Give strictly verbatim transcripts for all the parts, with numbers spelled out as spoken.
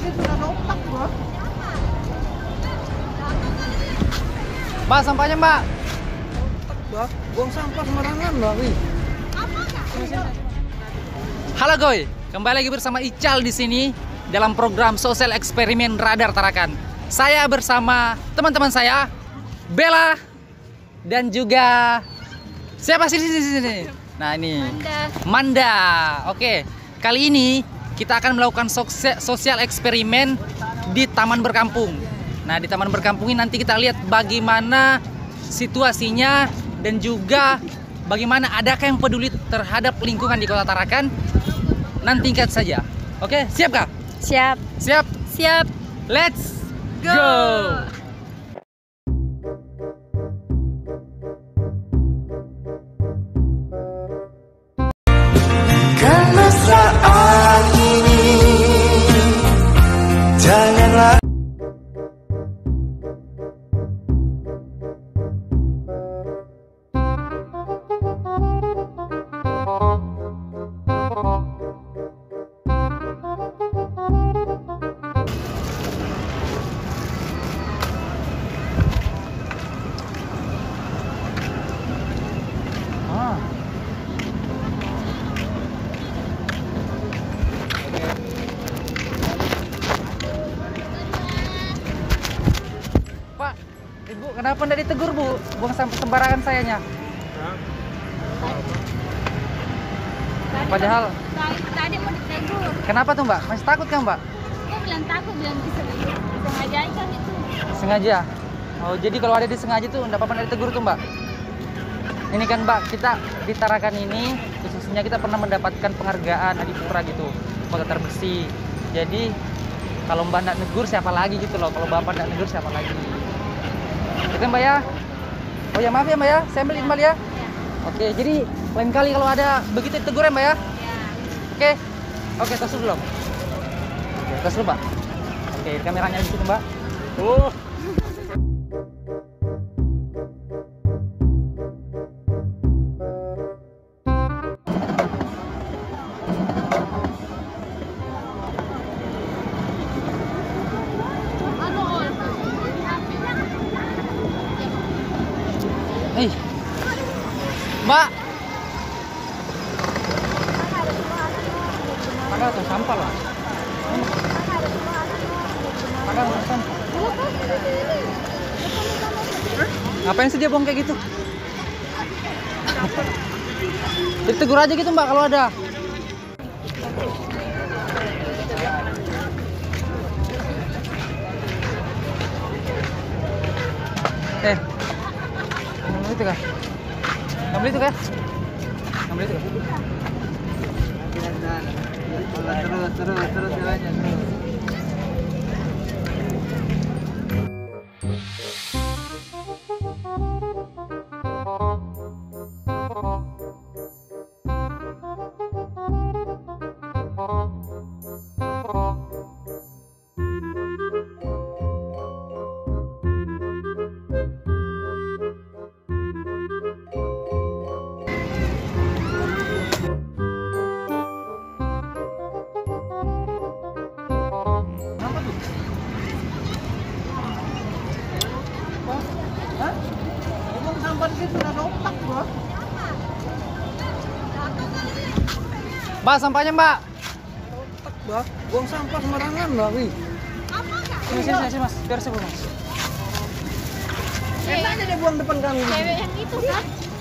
gitu udah otak bro. Mbak, sampahnya mbak. Otak bro, buang sampah sembarangan bro. Wih. Halo Goy, kembali lagi bersama Ical di sini dalam program sosial eksperimen Radar Tarakan. Saya bersama teman-teman saya, Bella dan juga siapa sih sini sini. Nah ini Manda. Manda. Oke, kali ini kita akan melakukan sosial eksperimen di Taman Berkampung. Nah di Taman Berkampung ini nanti kita lihat bagaimana situasinya dan juga bagaimana adakah yang peduli terhadap lingkungan di Kota Tarakan. Nanti tingkat saja. Oke, siap kah? Siap. Siap. Siap. Let's Go. go. Kemesraan ini janganlah Ah. Pak, Ibu kenapa tidak ditegur Bu? Buang sampah sembarangan sayanya. Padahal Tadi, tadi mau ditegur. kenapa tuh Mbak? Masih takut kan Mbak? Gue bilang takut, bilang bisa sengaja kan itu. Sengaja. Oh, jadi kalau ada disengaja tuh enggak apa-apa ditegur tuh Mbak. Ini kan Mbak, kita di Tarakan ini khususnya kita pernah mendapatkan penghargaan Adipura gitu, kota terbersih. Jadi kalau Mbak nggak negur siapa lagi gitu loh. Kalau Bapak nggak negur siapa lagi? Gitu Mbak ya. Oh ya maaf ya Mbak ya, saya ambil kembali ya. Ya. Oke, jadi lain kali kalau ada begitu ditegur ya Mbak ya. Ya. Oke, oke tos dulu belum? Oke, tos dulu Mbak. Oke, kameranya di situ Mbak. Uh. Eh, Mbak. Pakai tuh sampah lah. Pakai tuh sampah. Ngapain sih dia buang kayak gitu? Ditegur aja gitu Mbak kalau ada. Eh. Ngambil itu kah? Ngambil itu kah? Ngambil itu kah? Terus terus terus jalannya terus. Hah? Buang sampah gitu udah otak bro. Mbak, sampahnya Mbak. Otak bro, buang sampah sembarangan bro. Wih. Sini sini sini Mas, biar saya Mas. Enak aja dia buang depan kami. Cewek yang itu kan.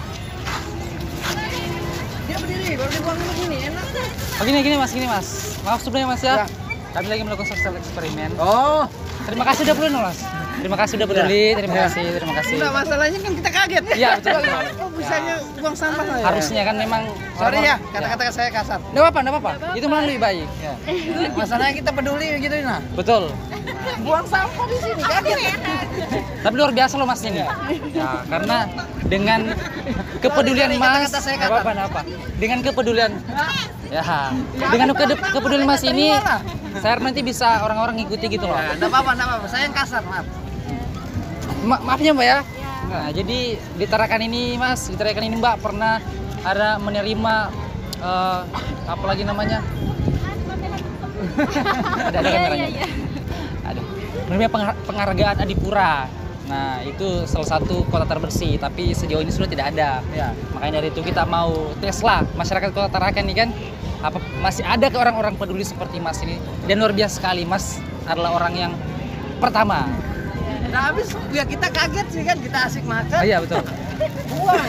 Dia berdiri, baru dia buang dulu gini, enak. Oh gini gini Mas, gini Mas. Maaf sebelumnya Mas ya. Ya. Kami lagi melakukan sosial eksperimen. Oh, Terima kasih udah peduli Mas. Terima kasih udah peduli. Terima Ya. kasih, terima kasih. enggak masalahnya kan kita kaget. Iya betul. betul. Oh, bisanya buang sampah saya. Harusnya kan memang. Sorry ya, orang- kata-kata saya kasar. Nggak apa-apa, nggak apa-apa. Itu malah lebih baik. Ya. Masalahnya kita peduli gitu nah. Betul. Buang sampah di sini kaget. Tapi luar biasa loh Mas ini. Ya, karena dengan kepedulian Sorry, Mas, kata-kata saya nggak kasar. apa-apa, nggak apa. Dengan kepedulian, ya, dengan ke- kepedulian Mas ini, saya nanti bisa orang-orang ngikuti gitu loh. Ya, enggak apa-apa, enggak apa-apa. Saya yang kasar, maaf. Ma maafnya Mbak ya. Nah, jadi di Tarakan ini Mas, di Tarakan ini Mbak pernah ada menerima eh, apalagi namanya Ada ada Iya, kameranya. iya, iya. Ada. Namanya pengar- penghargaan Adipura. Nah, itu salah satu kota terbersih, tapi sejauh ini sudah tidak ada. Ya. Makanya dari itu kita mau tes lah masyarakat Kota Tarakan nih kan, apa masih ada ke orang-orang peduli seperti Mas ini. Dan luar biasa sekali, Mas adalah orang yang pertama. Nah, habis ya kita kaget sih kan, kita asik makan. Oh, iya betul. Buang.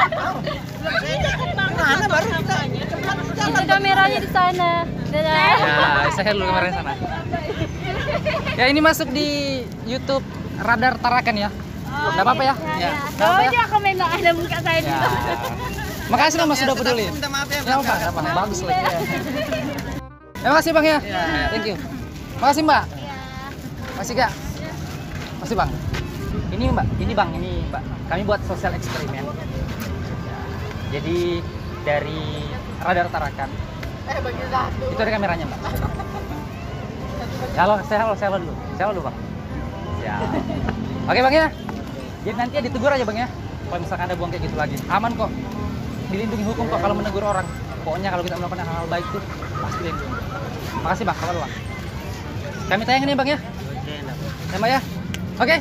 Mana baru kita cepat Itu jalan. kameranya di sana. Dadah. Ya, saya dulu kameranya sana. Ya, ini masuk di YouTube Radar Tarakan ya. Enggak apa-apa ya? Ya, Ya. ya. Nggak apa-apa Oh, ya? dia komen lah ada muka saya di Ya. situ. Makasih loh Mas sudah Tetap peduli. minta maaf ya. Ya apa, apa, bagus lagi. Terima kasih Bang ya. Ya. Thank you. Makasih Mbak. Iya. Masih Kak? Masih Bang. Ini Mbak, ini Bang, ini Mbak. Kami buat sosial eksperimen. Ya. Jadi dari Radar Tarakan. Eh bagi satu. Itu ada kameranya Mbak. Ya, halo, saya halo, saya halo dulu. Saya halo dulu Bang. Ya. Oke Bang ya. Jadi nanti ya ditegur aja Bang ya. Kalau misalkan ada buang kayak gitu lagi. Aman kok. Dilindungi hukum kok kalau menegur orang. Pokoknya kalau kita melakukan hal-hal baik tuh pasti dilindungi. Makasih Bang, kalau Bang. Kami tayang nih Bang ya. Ya Mbak ya. Oke.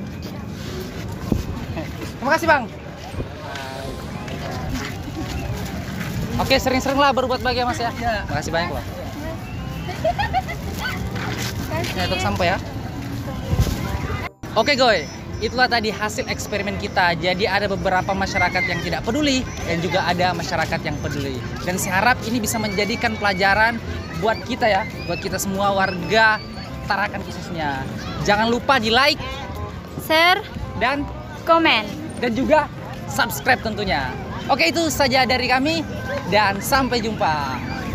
Terima kasih Bang. Oke, sering-sering lah berbuat baik ya Mas ya. Ya. Makasih banyak Bang. Ya, untuk sampai ya. Oke Goy, itulah tadi hasil eksperimen kita. Jadi ada beberapa masyarakat yang tidak peduli dan juga ada masyarakat yang peduli. Dan saya harap ini bisa menjadikan pelajaran buat kita ya, buat kita semua warga Tarakan khususnya. Jangan lupa di like Share, dan komen. dan juga subscribe tentunya. Oke, itu saja dari kami dan sampai jumpa.